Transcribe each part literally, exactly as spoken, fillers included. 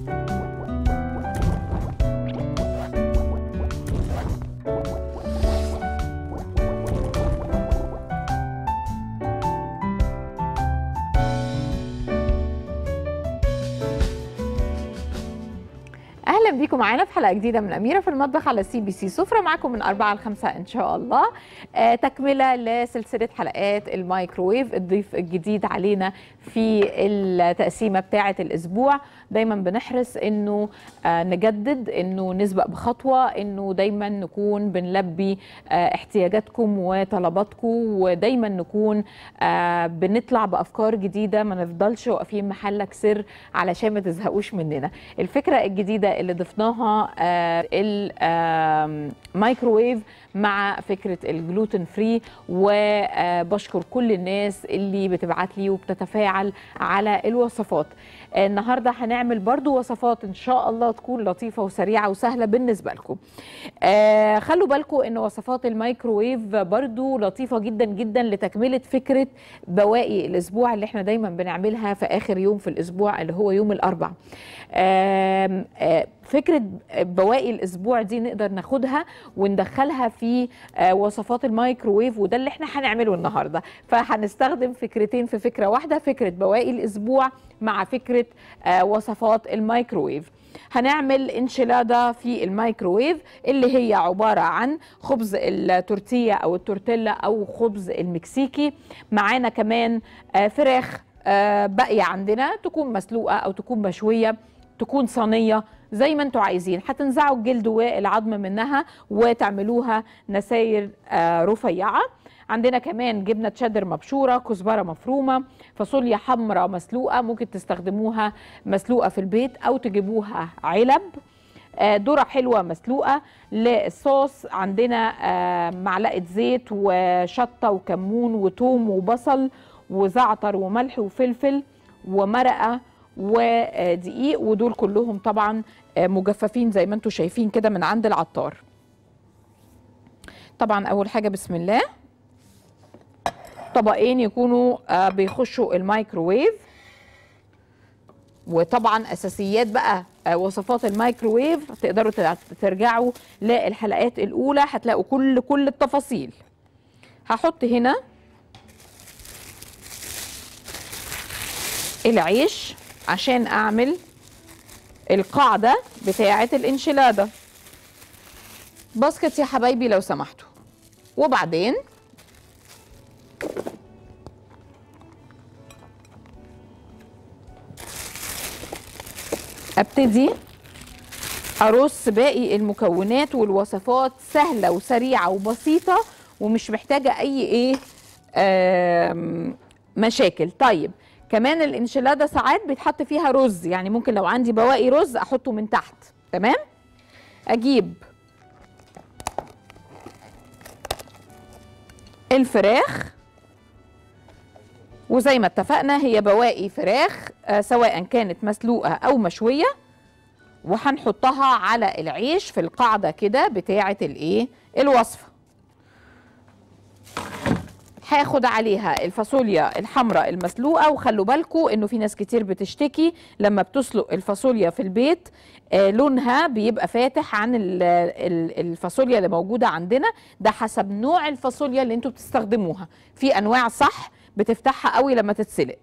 اهلا بيكم معانا في حلقه جديده من اميره في المطبخ على سي بي سي. سفره معاكم من أربعة لخمسة ان شاء الله. آه تكمله لسلسله حلقات الميكروويف، الضيف الجديد علينا في التقسيمه بتاعه الاسبوع. دايما بنحرص انه آه نجدد، انه نسبق بخطوه، انه دايما نكون بنلبي آه احتياجاتكم وطلباتكم، ودايما نكون آه بنطلع بافكار جديده، ما نفضلش واقفين محلك سر علشان ما تزهقوش مننا. الفكره الجديده اللي ضفناها آه الميكروويف مع فكره الجلوتين فري، وبشكر كل الناس اللي بتبعت لي وبتتفاعل على الوصفات. النهارده هنعمل برضو وصفات ان شاء الله تكون لطيفه وسريعه وسهله بالنسبه لكم. آه خلوا بالكم ان وصفات الميكروويف برضو لطيفه جدا جدا لتكمله فكره بواقي الاسبوع اللي احنا دايما بنعملها في اخر يوم في الاسبوع اللي هو يوم الاربعاء. آه آه فكره بواقي الاسبوع دي نقدر ناخدها وندخلها في آه وصفات الميكروويف، وده اللي احنا هنعمله النهارده. فهنستخدم فكرتين في فكره واحده، فكره بواقي الاسبوع مع فكره آه وصفات الميكروويف. هنعمل انشيلادا في الميكروويف اللي هي عباره عن خبز التورتية او التورتيلا او خبز المكسيكي. معانا كمان آه فراخ آه باقيه عندنا، تكون مسلوقه او تكون مشويه، تكون صينيه زي ما انتوا عايزين. هتنزعوا الجلد والعظم منها وتعملوها نساير آه رفيعه. عندنا كمان جبنه تشيدر مبشوره، كزبره مفرومه، فاصوليا حمراء مسلوقه، ممكن تستخدموها مسلوقه في البيت او تجيبوها علب. آه ذره حلوه مسلوقه. للصوص عندنا آه معلقه زيت وشطه وكمون وثوم وبصل وزعتر وملح وفلفل ومرقه ودقيق، ودول كلهم طبعا مجففين زي ما انتم شايفين كده من عند العطار. طبعا اول حاجه بسم الله، طبقين يكونوا بيخشوا الميكروويف. وطبعا اساسيات بقى وصفات الميكروويف تقدروا ترجعوا للحلقات الاولى، هتلاقوا كل كل التفاصيل. هحط هنا العيش عشان اعمل القاعدة بتاعة الانشيلادا. باسكت يا حبايبي لو سمحتوا. وبعدين ابتدي ارص باقي المكونات والوصفات، سهلة وسريعة وبسيطة ومش محتاجة اي ايه مشاكل. طيب كمان الانشيلادا ساعات بيتحط فيها رز، يعني ممكن لو عندي بواقي رز احطه من تحت. تمام. اجيب الفراخ، وزي ما اتفقنا هي بواقي فراخ آه سواء كانت مسلوقه او مشويه، وهنحطها على العيش في القاعده كده بتاعه الايه الوصفه. هاخد عليها الفاصوليا الحمراء المسلوقه، وخلوا بالكم انه في ناس كتير بتشتكي لما بتسلق الفاصوليا في البيت آه لونها بيبقى فاتح عن الفاصوليا اللي موجوده عندنا. ده حسب نوع الفاصوليا اللي انتوا بتستخدموها، في انواع صح بتفتحها قوي لما تتسلق.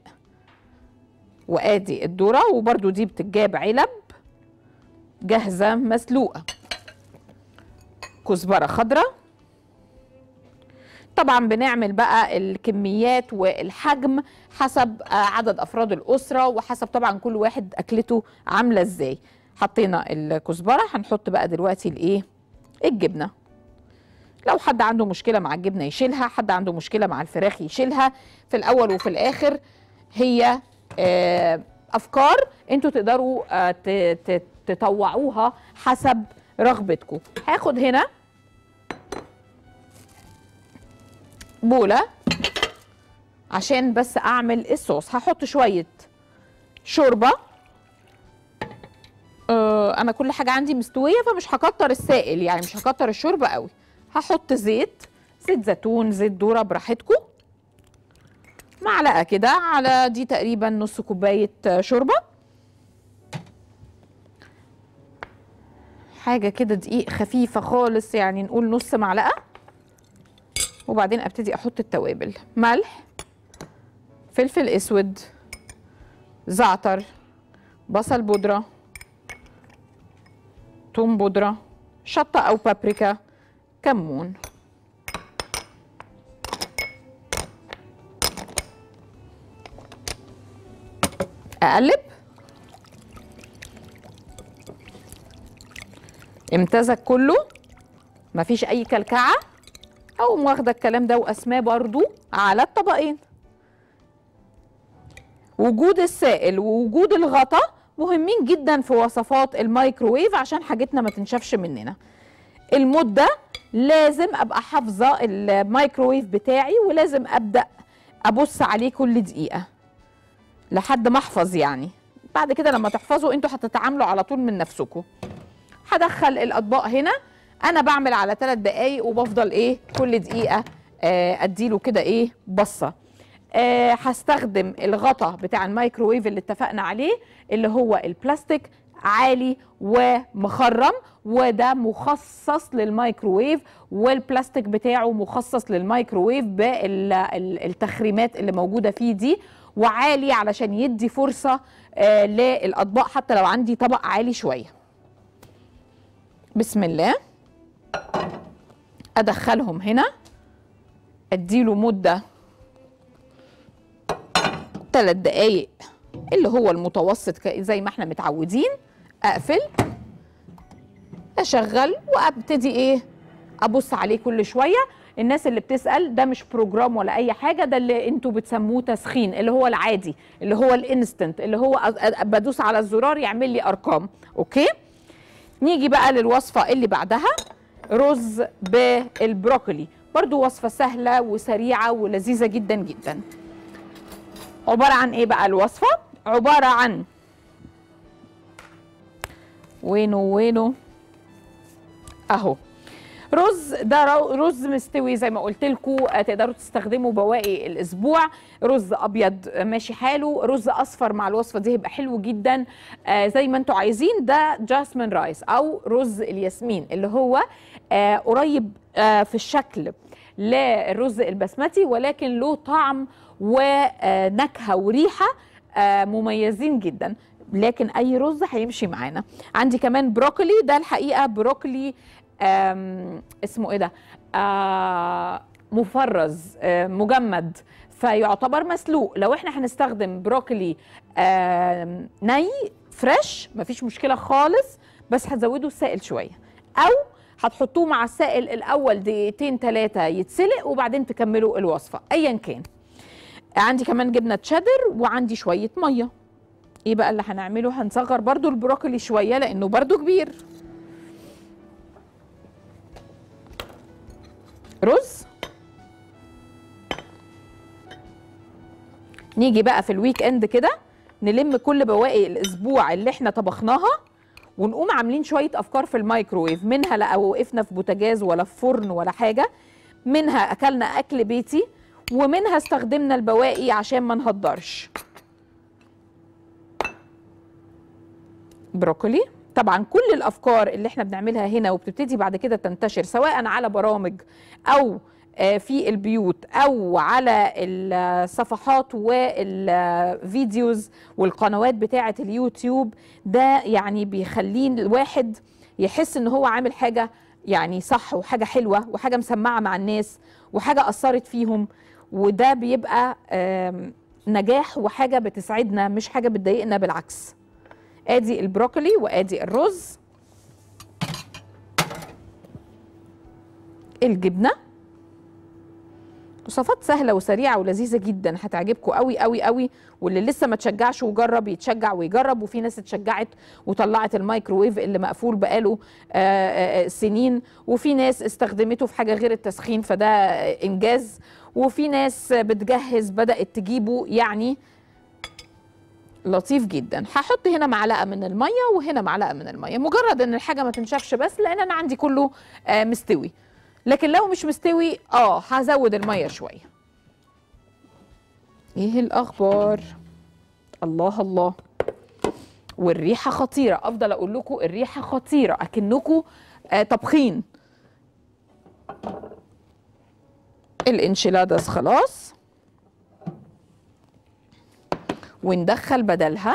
وادي الذره، وبرده دي بتتجاب علب جاهزه مسلوقه. كزبره خضراء. طبعا بنعمل بقى الكميات والحجم حسب عدد افراد الاسره، وحسب طبعا كل واحد اكلته عامله ازاي. حطينا الكزبره، هنحط بقى دلوقتي الايه الجبنه. لو حد عنده مشكله مع الجبنه يشيلها، حد عنده مشكله مع الفراخ يشيلها. في الاول وفي الاخر هي افكار انتوا تقدروا تطوعوها حسب رغبتكم. هاخد هنا بولة عشان بس اعمل الصوص. هحط شوية شوربة. أه انا كل حاجة عندي مستوية فمش هكتر السائل، يعني مش هكتر الشوربة قوي. هحط زيت، زيت زيتون، زيت ذرة براحتكم. معلقة كده على دي تقريبا نص كوباية شوربة. حاجه كده دقيق خفيفه خالص، يعني نقول نص معلقه. وبعدين ابتدي احط التوابل: ملح، فلفل اسود، زعتر، بصل بودره، توم بودره، شطه او بابريكا، كمون. اقلب. امتزج كله، مفيش اي كلكعه. اقوم واخده الكلام ده واسماه برضو على الطبقين. وجود السائل ووجود الغطا مهمين جدا في وصفات الميكروويف عشان حاجتنا ما تنشفش مننا. المده لازم ابقى حافظه الميكروويف بتاعي، ولازم ابدا ابص عليه كل دقيقه لحد ما احفظ. يعني بعد كده لما تحفظوا انتوا هتتعاملوا على طول من نفسكم. هدخل الاطباق هنا. انا بعمل على ثلاث دقايق وبفضل ايه كل دقيقه آه اديله كده ايه بصه. آه هستخدم الغطا بتاع الميكروويف اللي اتفقنا عليه، اللي هو البلاستيك عالي ومخرم، وده مخصص للميكروويف، والبلاستيك بتاعه مخصص للميكروويف بالتخريمات اللي موجوده فيه دي، وعالي علشان يدي فرصه آه للاطباق حتى لو عندي طبق عالي شويه. بسم الله. ادخلهم هنا، اديله مده ثلاث دقايق اللي هو المتوسط زي ما احنا متعودين. اقفل، اشغل، وابتدي ايه ابص عليه كل شويه. الناس اللي بتسال، ده مش بروجرام ولا اي حاجه، ده اللي انتوا بتسموه تسخين، اللي هو العادي، اللي هو الانستنت، اللي هو بدوس على الزرار يعمل لي ارقام. اوكي، نيجي بقى للوصفه اللي بعدها، رز بالبروكلي. برضو وصفه سهله وسريعه ولذيذه جدا جدا. عباره عن ايه بقى الوصفه؟ عباره عن وينه وينه اهو رز. ده رز مستوي زي ما قلت لكم، تقدروا تستخدموا بواقي الاسبوع. رز ابيض ماشي حاله، رز اصفر مع الوصفه دي هيبقى حلو جدا آه زي ما انتم عايزين. ده جاسمين رايس او رز الياسمين، اللي هو آه قريب آه في الشكل للرز البسمتي، ولكن له طعم ونكهه وريحه آه مميزين جدا. لكن اي رز هيمشي معانا. عندي كمان بروكلي. ده الحقيقه بروكلي اسمه ايه ده آه مفرز آه مجمد، فيعتبر مسلوق. لو احنا هنستخدم بروكلي آه ني فريش مفيش مشكله خالص، بس هتزودوا السائل شويه، او هتحطوه مع السائل الاول دقيقتين ثلاثه يتسلق وبعدين تكملوا الوصفه ايا كان. عندي كمان جبنه تشيدر وعندي شويه ميه. ايه بقى اللي هنعمله؟ هنصغر برضو البروكلي شويه لانه برضو كبير. رز. نيجي بقى في الويك اند كده نلم كل بواقي الاسبوع اللي احنا طبخناها، ونقوم عاملين شويه افكار في الميكروويف. منها لا وقفنا في بوتاجاز ولا في فرن ولا حاجه، منها اكلنا اكل بيتي، ومنها استخدمنا البواقي عشان ما نهدرش. بروكلي. طبعا كل الافكار اللي احنا بنعملها هنا وبتبتدي بعد كده تنتشر سواء على برامج او في البيوت او على الصفحات والفيديوز والقنوات بتاعه اليوتيوب، ده يعني بيخليه الواحد يحس ان هو عامل حاجه يعني صح، وحاجه حلوه، وحاجه مسمعه مع الناس، وحاجه اثرت فيهم. وده بيبقى نجاح وحاجه بتسعدنا، مش حاجه بتضايقنا، بالعكس. ادي البروكلي وادي الرز. الجبنه. وصفات سهله وسريعه ولذيذه جدا، هتعجبكم قوي قوي قوي. واللي لسه ما تشجعش وجرب يتشجع ويجرب. وفي ناس اتشجعت وطلعت الميكروويف اللي مقفول بقاله آآ آآ سنين، وفي ناس استخدمته في حاجه غير التسخين، فده انجاز. وفي ناس بتجهز بدات تجيبه، يعني لطيف جدا. هحط هنا معلقه من الميه وهنا معلقه من الميه، مجرد ان الحاجه ما تنشفش بس، لان انا عندي كله آه مستوي. لكن لو مش مستوي اه هزود الميه شويه. ايه الاخبار؟ الله الله. والريحه خطيره، افضل اقول لكم الريحه خطيره اكنكم آه طبخين. الانشيلادس خلاص، وندخل بدلها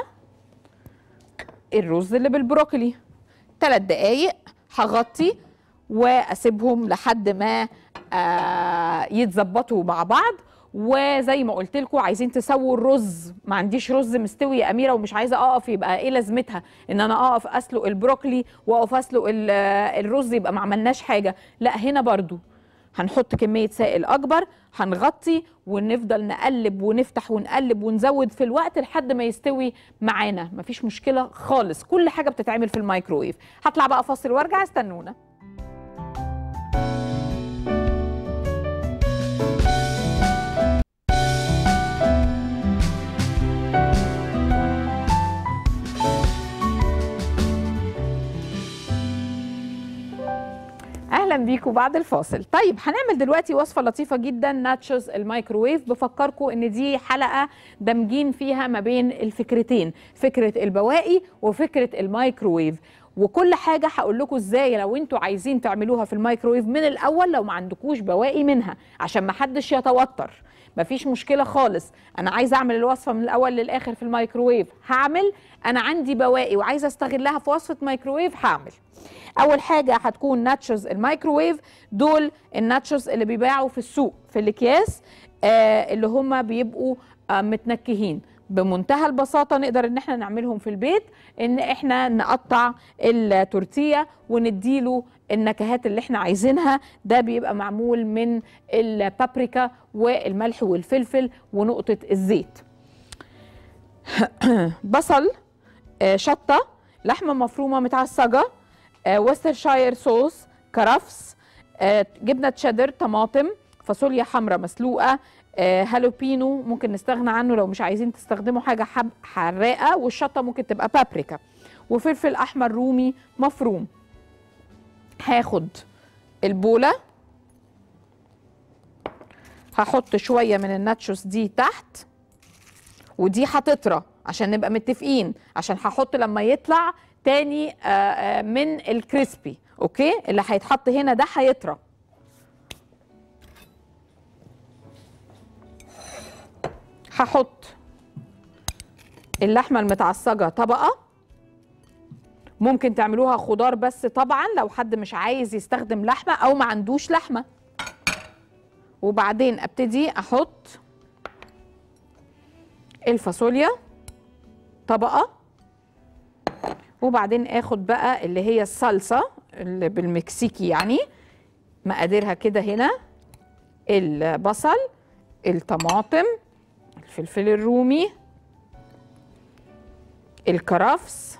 الرز اللي بالبروكلي. ثلاث دقايق هغطي واسيبهم لحد ما آه يتظبطوا مع بعض. وزي ما قلت لكم عايزين تسووا الرز، ما عنديش رز مستوي يا اميره ومش عايزه اقف، يبقى ايه لازمتها ان انا اقف اسلق البروكلي واقف اسلق الرز، يبقى ما عملناش حاجه. لا، هنا برضو هنحط كميه سائل اكبر، هنغطي ونفضل نقلب ونفتح ونقلب ونزود في الوقت لحد ما يستوي معانا. مفيش مشكله خالص، كل حاجه بتتعمل في الميكروويف. هطلع بقى فاصل وارجع، استنونا. اهلا بيكم بعد الفاصل. طيب هنعمل دلوقتي وصفه لطيفه جدا، ناتشوز الميكروويف. بفكركم ان دي حلقه دامجين فيها ما بين الفكرتين، فكره البواقي وفكره الميكروويف، وكل حاجه هقول لكم ازاي لو انتوا عايزين تعملوها في الميكروويف من الاول لو ما عندكوش بواقي منها، عشان ما حدش يتوتر. مفيش مشكله خالص، انا عايزه اعمل الوصفه من الاول للاخر في الميكروويف هعمل، انا عندي بواقي وعايزه استغلها في وصفه ميكروويف هعمل. اول حاجه هتكون ناتشوز الميكروويف. دول الناتشوز اللي بيباعوا في السوق في الاكياس، آه اللي هم بيبقوا آه متنكهين. بمنتهى البساطه نقدر ان احنا نعملهم في البيت، ان احنا نقطع التورتيه ونديله النكهات اللي احنا عايزينها. ده بيبقى معمول من البابريكا والملح والفلفل ونقطه الزيت. بصل، آه شطه، لحمه مفرومه متعصجه، آه وسترشاير صوص، كرفس، آه جبنه تشيدر، طماطم، فاصوليا حمراء مسلوقه، آه هالوبينو ممكن نستغنى عنه لو مش عايزين تستخدموا حاجه حب حراقه، والشطه ممكن تبقى بابريكا، وفلفل احمر رومي مفروم. هاخد البوله، هحط شويه من الناتشوز دي تحت، ودي هتطرى عشان نبقى متفقين، عشان هحط لما يطلع تاني من الكريسبي. اوكي، اللي هيتحط هنا ده هيطرى. هحط اللحمه المتعصجه طبقه، ممكن تعملوها خضار بس طبعا لو حد مش عايز يستخدم لحمه او ما عندوش لحمه. وبعدين ابتدي احط الفاصوليا طبقه، وبعدين اخد بقى اللي هي الصلصه اللي بالمكسيكي، يعني مقاديرها كده هنا: البصل، الطماطم، الفلفل الرومي، الكرفس،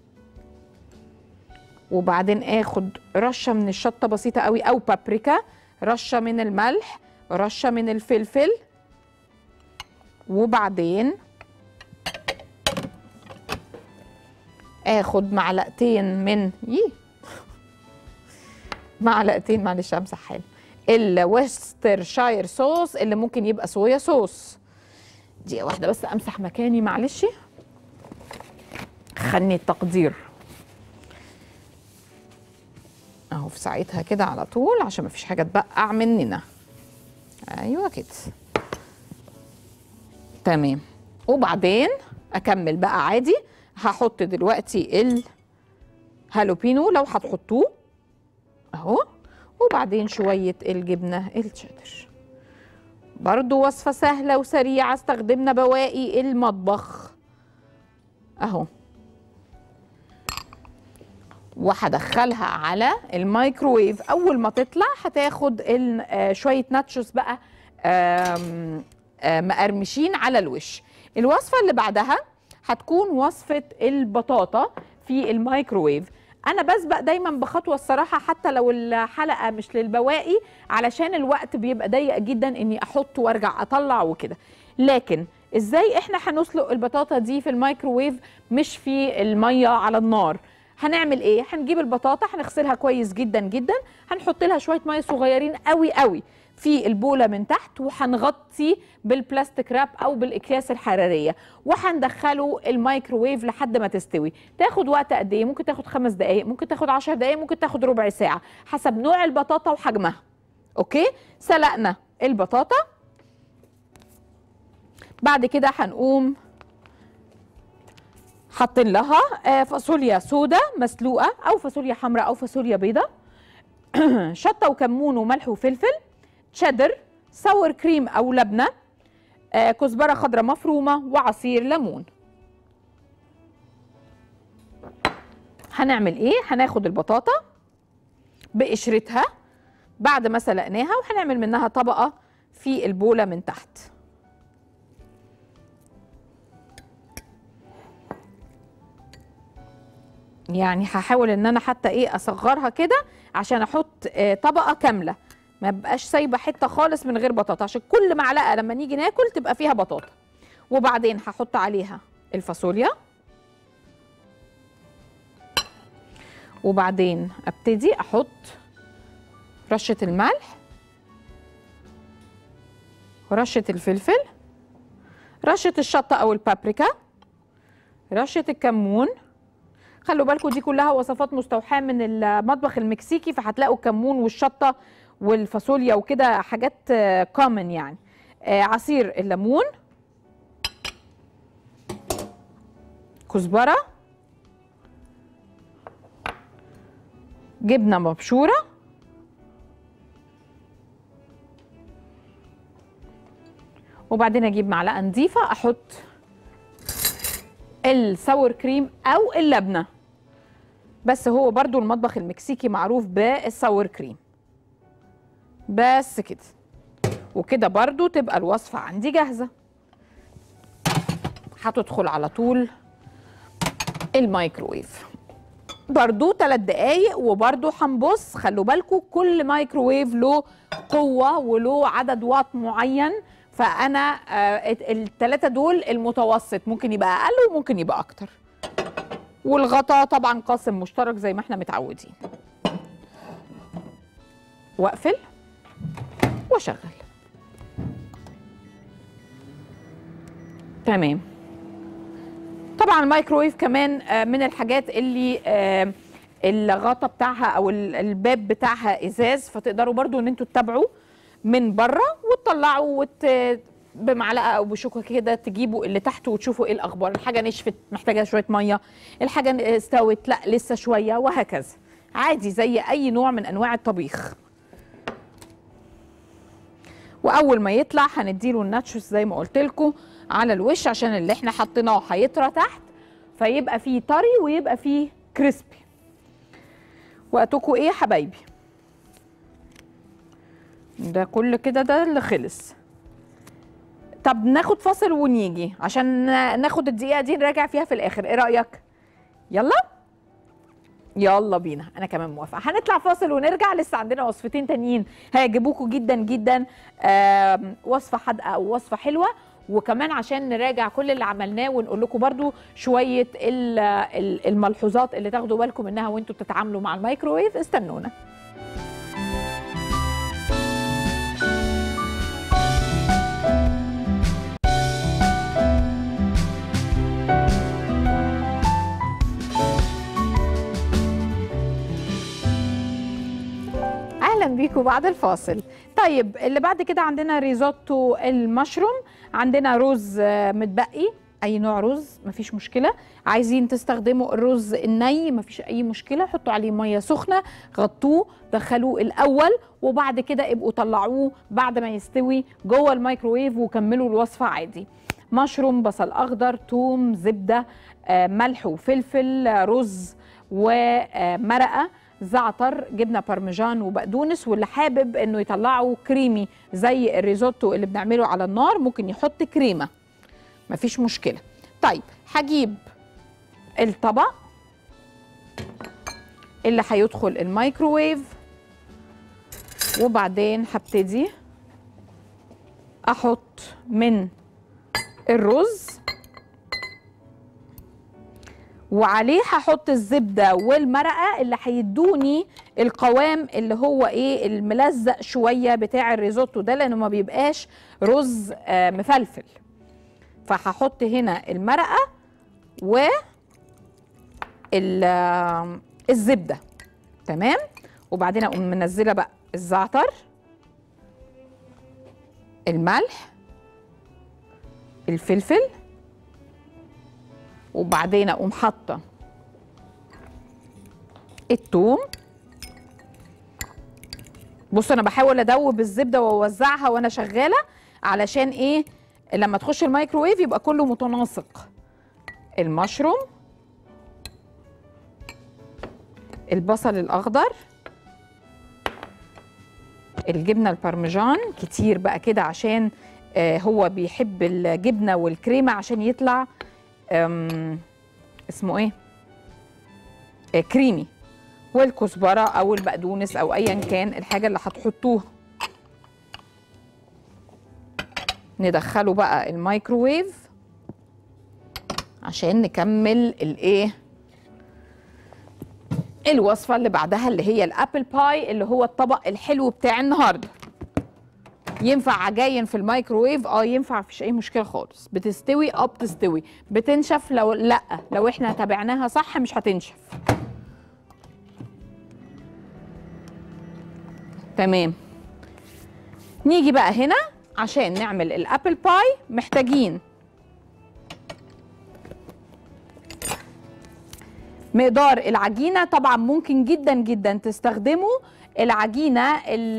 وبعدين اخد رشه من الشطه بسيطه قوي او بابريكا، رشه من الملح، رشه من الفلفل، وبعدين اخد معلقتين من يي معلقتين معلش امسح حالي الوسترشاير صوص اللي ممكن يبقى صويا صوص. دقيقه واحده بس امسح مكاني معلش، خلني التقدير اهو في ساعتها كده على طول عشان مفيش حاجه تبقع مننا. ايوه كده تمام. وبعدين اكمل بقى عادي، هحط دلوقتي الهالوبينو لو هتحطوه اهو، وبعدين شويه الجبنه الشيدر. برضو وصفه سهله وسريعه، استخدمنا بواقي المطبخ اهو، وهدخلها على الميكروويف. اول ما تطلع هتاخد شويه ناتشوز بقى مقرمشين على الوش. الوصفه اللي بعدها هتكون وصفه البطاطا في الميكروويف. انا بسبق دايما بخطوه الصراحه حتى لو الحلقه مش للبواقي، علشان الوقت بيبقى ضيق جدا اني احط وارجع اطلع وكده. لكن ازاي احنا هنسلق البطاطا دي في الميكروويف مش في الميه على النار؟ هنعمل ايه؟ هنجيب البطاطا هنغسلها كويس جدا جدا، هنحط لها شويه ميه صغيرين قوي قوي في البوله من تحت، وهنغطي بالبلاستيك راب او بالاكياس الحراريه، وهندخله الميكروويف لحد ما تستوي. تاخد وقت قد ايه؟ ممكن تاخد خمس دقائق، ممكن تاخد عشر دقائق، ممكن تاخد ربع ساعه، حسب نوع البطاطا وحجمها. اوكي، سلقنا البطاطا. بعد كده هنقوم حاطين لها فاصوليا سودا مسلوقه او فاصوليا حمراء او فاصوليا بيضاء، شطه وكمون وملح وفلفل، تشيدر، ساور كريم او لبنه، كزبره خضراء مفرومه، وعصير ليمون. هنعمل ايه؟ هناخد البطاطا بقشرتها بعد ما سلقناها، وهنعمل منها طبقه في البوله من تحت. يعني هحاول ان انا حتى ايه اصغرها كده عشان احط آه طبقه كامله، ما بقاش سايبه حته خالص من غير بطاطا، عشان كل معلقه لما نيجي ناكل تبقى فيها بطاطا. وبعدين هحط عليها الفاصوليا، وبعدين ابتدي احط رشه الملح ورشه الفلفل، رشه الشطه او البابريكا، رشه الكمون. خلوا بالكم دي كلها وصفات مستوحاه من المطبخ المكسيكي، فهتلاقوا الكمون والشطه والفاصوليا وكده حاجات كومن يعني. آه عصير الليمون، كزبره، جبنه مبشوره، وبعدين اجيب معلقه نظيفه احط الساور كريم او اللبنه، بس هو برضو المطبخ المكسيكي معروف بالساور كريم. بس كده، وكده برضو تبقى الوصفه عندي جاهزه. هتدخل على طول الميكروويف برضو ثلاث دقايق، وبرضو هنبص. خلوا بالكم كل مايكروويف له قوه وله عدد واط معين، فانا الثلاثه دول المتوسط، ممكن يبقى اقل وممكن يبقى اكتر. والغطا طبعا قاسم مشترك زي ما احنا متعودين. واقفل واشغل. تمام. طبعا الميكروويف كمان من الحاجات اللي الغطا بتاعها او الباب بتاعها ازاز، فتقدروا برضو ان انتوا تتابعوا من بره وتطلعوا وت... بمعلقه او بشوكه كده تجيبوا اللي تحت وتشوفوا ايه الاخبار. الحاجه نشفت محتاجه شويه ميه، الحاجه استوت لا لسه شويه، وهكذا. عادي زي اي نوع من انواع الطبيخ. واول ما يطلع هنديله الناتشوس زي ما قلت لكم على الوش، عشان اللي احنا حطيناه هيطرى تحت، فيبقى فيه طري ويبقى فيه كريسبي. وقتكم ايه يا حبايبي؟ ده كل كده ده اللي خلص. طب ناخد فاصل ونيجي عشان ناخد الدقيقه دي نراجع فيها في الاخر، ايه رايك؟ يلا يلا بينا، انا كمان موافقه. هنطلع فاصل ونرجع، لسه عندنا وصفتين تانيين هيعجبوكم جدا جدا، وصفه حادقه او وصفه حلوه، وكمان عشان نراجع كل اللي عملناه ونقول لكم برضو شويه الملحوظات اللي تاخدوا بالكم منها وانتوا بتتعاملوا مع الميكروويف. استنونا. اهلا بيكم بعد الفاصل. طيب اللي بعد كده عندنا ريزوتو المشروم، عندنا رز متبقي، اي نوع رز مفيش مشكله. عايزين تستخدموا الرز الني مفيش اي مشكله، حطوا عليه ميه سخنه، غطوه، دخلوه الاول، وبعد كده ابقوا طلعوه بعد ما يستوي جوه الميكروويف وكملوا الوصفه عادي. مشروم، بصل اخضر، توم، زبده، ملح وفلفل، رز ومرقه، زعتر، جبنه بارميجان وبقدونس. واللي حابب انه يطلعه كريمي زي الريزوتو اللي بنعمله على النار ممكن يحط كريمه مفيش مشكله. طيب هجيب الطبق اللي هيدخل الميكروويف، وبعدين هبتدي احط من الرز، وعليه هحط الزبده والمرقه اللي هيدوني القوام اللي هو ايه الملزق شويه بتاع الريزوتو ده، لانه ما بيبقاش رز آه مفلفل. فهحط هنا المرقه و الزبده. تمام. وبعدين اقوم منزله بقى الزعتر، الملح، الفلفل، وبعدين اقوم حاطه الثوم. بص انا بحاول ادوب الزبده واوزعها وانا شغاله علشان ايه لما تخش الميكروويف يبقى كله متناسق. المشروم، البصل الاخضر، الجبنه البارميجان كتير بقى كده عشان آه هو بيحب الجبنه والكريمه عشان يطلع اسمه ايه آه كريمي، والكزبره او البقدونس او ايا كان الحاجه اللي هتحطوها. ندخله بقى الميكروويف عشان نكمل الايه الوصفه اللي بعدها اللي هي الابل باي، اللي هو الطبق الحلو بتاع النهارده. ينفع عجاين في الميكروويف؟ اه ينفع، مفيش اي مشكله خالص. بتستوي اه بتستوي. بتنشف لو لا لو احنا تابعناها صح مش هتنشف. تمام. نيجي بقى هنا عشان نعمل الابل باي محتاجين مقدار العجينه. طبعا ممكن جدا جدا تستخدموا العجينه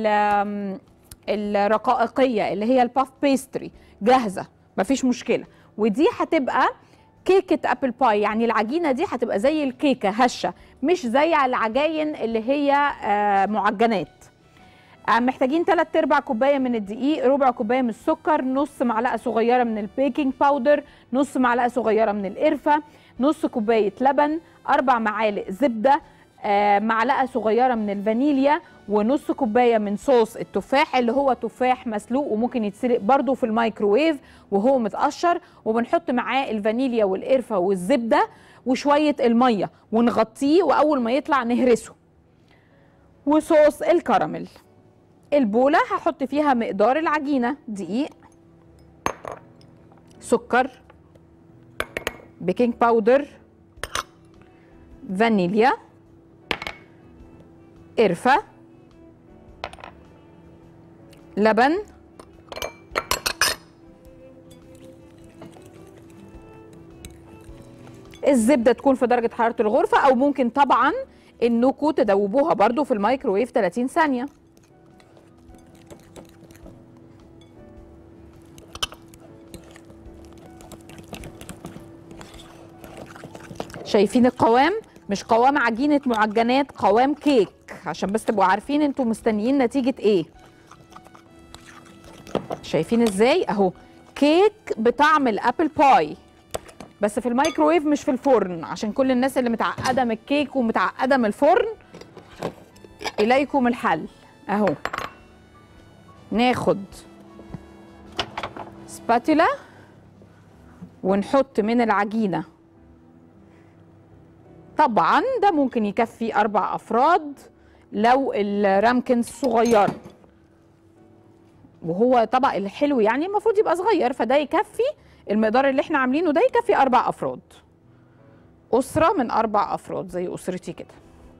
الرقائقيه اللي هي الباف بيستري جاهزه، مفيش مشكله. ودي هتبقى كيكه ابل باي، يعني العجينه دي هتبقى زي الكيكه هشه، مش زي العجاين اللي هي معجنات. محتاجين تلات ارباع كوبايه من الدقيق، ربع كوبايه من السكر، نص معلقه صغيره من البيكنج باودر، نص معلقه صغيره من القرفه، نص كوبايه لبن، اربع معالق زبده، آه معلقه صغيره من الفانيليا، ونص كوبايه من صوص التفاح اللي هو تفاح مسلوق وممكن يتسلق برده في الميكروويف وهو متقشر، وبنحط معاه الفانيليا والقرفه والزبده وشويه الميه ونغطيه، واول ما يطلع نهرسه. وصوص الكراميل. البوله هحط فيها مقدار العجينه: دقيق، سكر، بيكنج باودر، فانيليا، قرفه، لبن، الزبده تكون في درجه حراره الغرفه، او ممكن طبعا انكم تدوبوها برضو في الميكروويف ثلاثين ثانيه. شايفين القوام؟ مش قوام عجينه معجنات، قوام كيك، عشان بس تبقوا عارفين انتوا مستنيين نتيجه ايه. شايفين ازاي؟ اهو كيك بطعم الابل باي، بس في الميكروويف مش في الفرن، عشان كل الناس اللي متعقده من الكيك ومتعقده من الفرن اليكم الحل. اهو ناخد سباتولا ونحط من العجينه، طبعا ده ممكن يكفي اربع افراد لو الرامكنز صغيره، وهو طبق الحلو يعني المفروض يبقى صغير، فده يكفي المقدار اللي احنا عاملينه ده يكفي اربع افراد، اسره من اربع افراد زي اسرتي كده.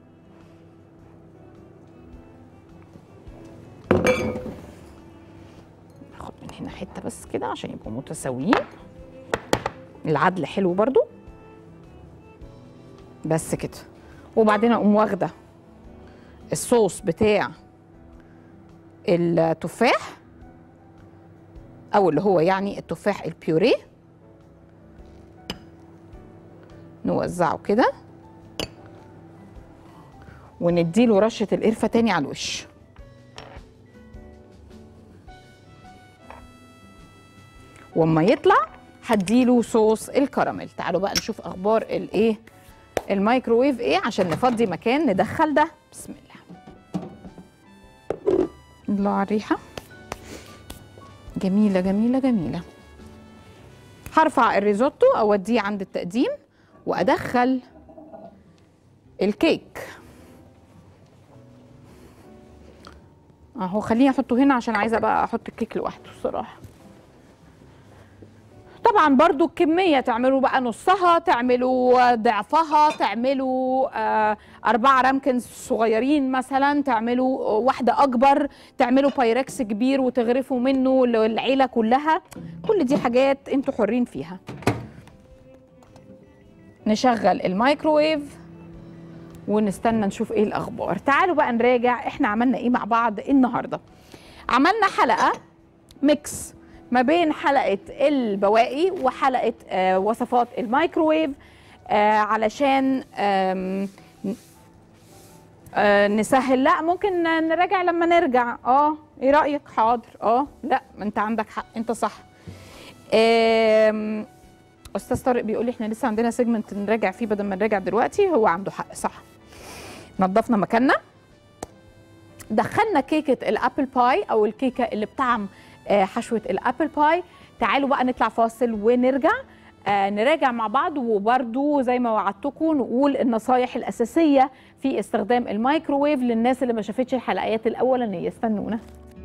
ناخد من هنا حته بس كده عشان يبقوا متساويين، العدل حلو برضو بس كده. وبعدين اقوم واخده الصوص بتاع التفاح او اللي هو يعني التفاح البيوريه، نوزعه كده ونديله رشه القرفه تاني على الوش. واما يطلع هديله صوص الكراميل. تعالوا بقى نشوف اخبار الايه الميكروويف ايه عشان نفضي مكان ندخل ده. بسم الله. الله على الريحه، جميله جميله جميله. هرفع الريزوتو اوديه عند التقديم وادخل الكيك اهو. خليني احطه هنا عشان عايزه بقى احط الكيك لوحده الصراحه. طبعا برضو الكميه تعملوا بقى نصها، تعملوا ضعفها، تعملوا آه اربعه رامكنز صغيرين مثلا، تعملوا واحده اكبر، تعملوا بايركس كبير وتغرفوا منه للعيله كلها. كل دي حاجات انتوا حرين فيها. نشغل الميكروويف ونستنى نشوف ايه الاخبار. تعالوا بقى نراجع احنا عملنا ايه مع بعض النهارده. عملنا حلقه ميكس ما بين حلقه البواقي وحلقه آه وصفات الميكروويف آه علشان آه آه نسهل. لا ممكن نراجع لما نرجع. اه ايه رايك؟ حاضر. اه لا انت عندك حق، انت صح. آه استاذ طارق بيقول لي احنا لسه عندنا سيجمنت نراجع فيه بدل ما نراجع دلوقتي. هو عنده حق، صح. نظفنا مكاننا، دخلنا كيكه الابل باي او الكيكه اللي بطعم حشوه الابل باي. تعالوا بقى نطلع فاصل ونرجع آه نراجع مع بعض، وبرده زي ما وعدتكم نقول النصايح الاساسيه في استخدام الميكروويف للناس اللي ما شافتش الحلقات الاولانيه. استنونا.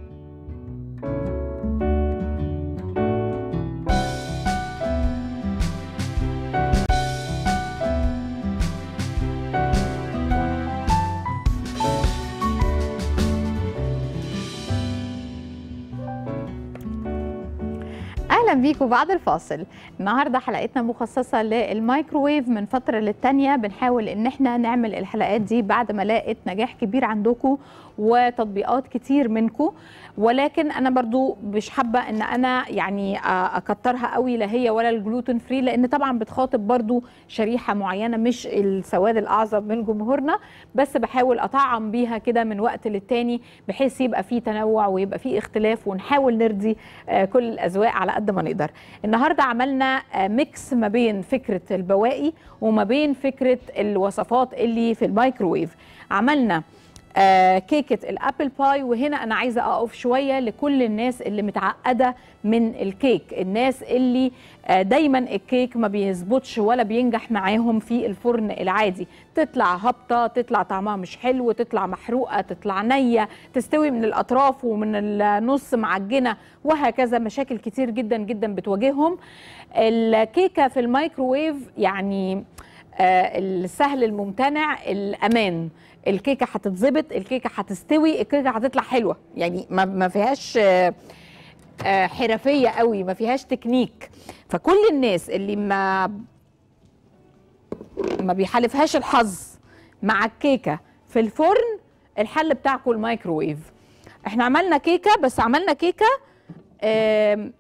اهلا بيكم بعد الفاصل. النهارده حلقتنا مخصصه للميكروويف. من فتره للتانيه بنحاول ان احنا نعمل الحلقات دي بعد ما لقيت نجاح كبير عندكم وتطبيقات كتير منكم، ولكن انا برضو مش حابه ان انا يعني اكترها قوي لا هي ولا الجلوتين فري، لان طبعا بتخاطب برضو شريحه معينه مش السواد الاعظم من جمهورنا، بس بحاول اطعم بيها كده من وقت للتاني بحيث يبقى فيه تنوع ويبقى فيه اختلاف ونحاول نرضي كل الاذواق على قد ما نقدر. النهارده عملنا ميكس ما بين فكره البواقي وما بين فكره الوصفات اللي في الميكروويف. عملنا آه كيكه الابل باي، وهنا انا عايزه اقف شويه لكل الناس اللي متعقده من الكيك، الناس اللي آه دايما الكيك ما بيظبطش ولا بينجح معاهم في الفرن العادي، تطلع هابطه، تطلع طعمها مش حلو، تطلع محروقه، تطلع نيه، تستوي من الاطراف ومن النص معجنه، وهكذا. مشاكل كتير جدا جدا بتواجههم. الكيكه في الميكروويف يعني آه السهل الممتنع الامان. الكيكه هتتظبط، الكيكه هتستوي، الكيكه هتطلع حلوه، يعني ما فيهاش حرفيه قوي، ما فيهاش تكنيك. فكل الناس اللي ما ما بيحالفهاش الحظ مع الكيكه في الفرن، الحل بتاعكم الميكروويف. احنا عملنا كيكه، بس عملنا كيكه آم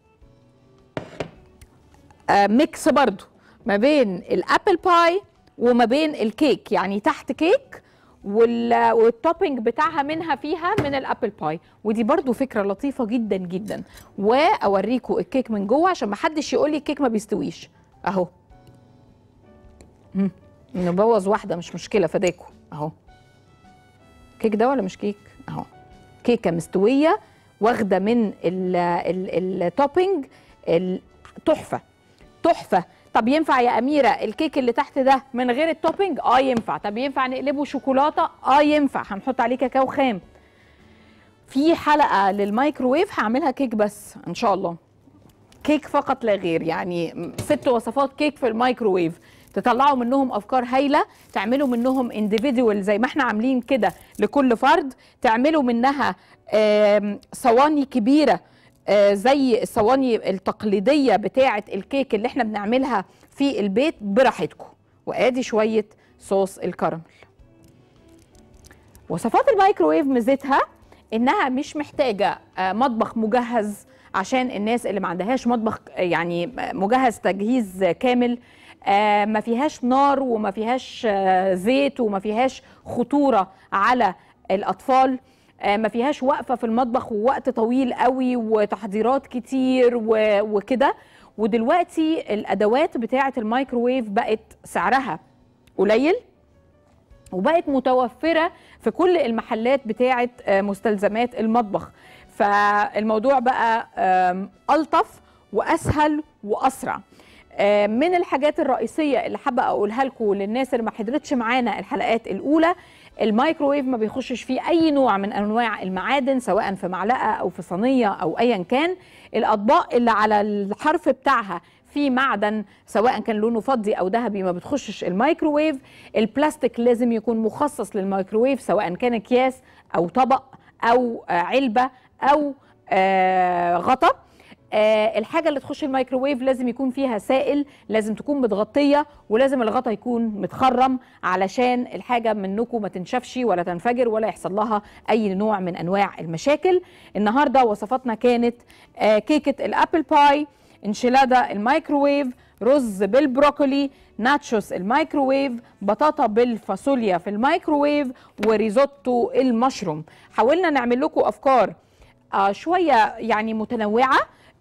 آم ميكس برضو ما بين الابل باي وما بين الكيك، يعني تحت كيك والتوبينج بتاعها منها فيها من الابل باي، ودي برضو فكره لطيفه جدا جدا. واوريكم الكيك من جوه عشان ما حدش يقول لي الكيك ما بيستويش. اهو نبوظ واحده مش مشكله، فداكم اهو. كيك ده ولا مش كيك؟ اهو كيكه مستويه واخده من التوبينج تحفه تحفه. طب ينفع يا أميرة الكيك اللي تحت ده من غير التوبينج؟ اه ينفع. طب ينفع نقلبه شوكولاتة؟ اه ينفع. هنحط عليه كاكاو خام. في حلقة للميكروويف هعملها كيك بس ان شاء الله، كيك فقط لا غير، يعني ست وصفات كيك في الميكروويف تطلعوا منهم افكار هايله، تعملوا منهم انديفيدوال زي ما احنا عاملين كده لكل فرد، تعملوا منها صواني كبيره آه زي الصواني التقليديه بتاعه الكيك اللي احنا بنعملها في البيت براحتكم. وادي شويه صوص الكراميل. وصفات الميكروويف ميزتها انها مش محتاجه آه مطبخ مجهز عشان الناس اللي ما عندهاش مطبخ يعني مجهز تجهيز كامل. آه ما فيهاش نار وما فيهاش آه زيت وما فيهاش خطوره على الاطفال. ما فيهاش وقفه في المطبخ ووقت طويل قوي وتحضيرات كتير وكده. ودلوقتي الادوات بتاعه الميكروويف بقت سعرها قليل وبقت متوفره في كل المحلات بتاعه مستلزمات المطبخ، فالموضوع بقى الطف واسهل واسرع. من الحاجات الرئيسيه اللي حابه اقولها لكم للناس اللي ما حضرتش معانا الحلقات الاولى، الميكروويف ما بيخشش فيه اي نوع من انواع المعادن، سواء في معلقه او في صينيه او ايا كان. الاطباق اللي على الحرف بتاعها في معدن سواء كان لونه فضي او ذهبي ما بتخشش الميكروويف. البلاستيك لازم يكون مخصص للميكروويف، سواء كان اكياس او طبق او علبه او غطا. آه الحاجة اللي تخش الميكروويف لازم يكون فيها سائل، لازم تكون متغطية، ولازم الغطا يكون متخرم علشان الحاجة منكم ما تنشفش ولا تنفجر ولا يحصل لها أي نوع من أنواع المشاكل. النهاردة وصفاتنا كانت آه كيكة الأبل باي، انشيلادا الميكروويف، رز بالبروكولي، ناتشوس الميكروويف، بطاطا بالفاصوليا في الميكروويف، وريزوتو المشروم. حاولنا نعمل لكم أفكار آه شوية يعني متنوعة.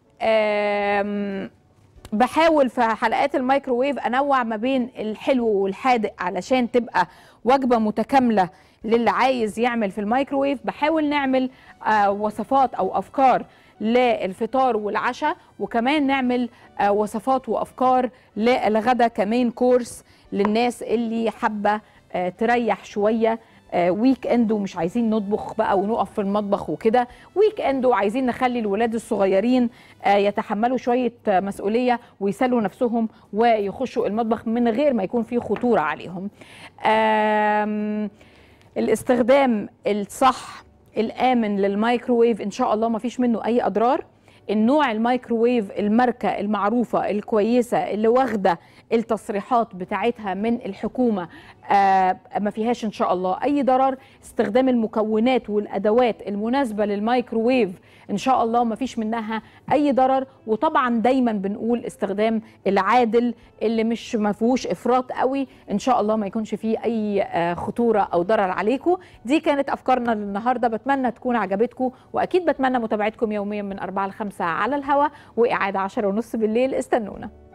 بحاول في حلقات الميكروويف انوع ما بين الحلو والحادق علشان تبقى وجبه متكامله للي عايز يعمل في الميكروويف. بحاول نعمل آه وصفات او افكار للفطار والعشاء، وكمان نعمل آه وصفات وافكار للغدا كمان كورس للناس اللي حابه آه تريح شويه، آه ويك اند ومش عايزين نطبخ بقى ونقف في المطبخ وكده، ويك اند وعايزين نخلي الولاد الصغيرين آه يتحملوا شويه آه مسؤوليه ويسلوا نفسهم ويخشوا المطبخ من غير ما يكون في خطوره عليهم. الاستخدام الصح الآمن للميكروويف إن شاء الله ما فيش منه أي أضرار. النوع الميكروويف الماركة المعروفة الكويسة اللي واخدة التصريحات بتاعتها من الحكومة آه ما فيهاش إن شاء الله أي ضرر. استخدام المكونات والأدوات المناسبة للميكروويف إن شاء الله ما فيش منها أي ضرر. وطبعا دايما بنقول استخدام العادل اللي مش ما فيهوش إفراط قوي، إن شاء الله ما يكونش فيه أي آه خطورة أو ضرر عليكم. دي كانت أفكارنا للنهاردة، بتمنى تكون عجبتكم، وأكيد بتمنى متابعتكم يوميا من أربعة لخمسة على الهوا، وإعادة عشرة ونص بالليل. استنونا.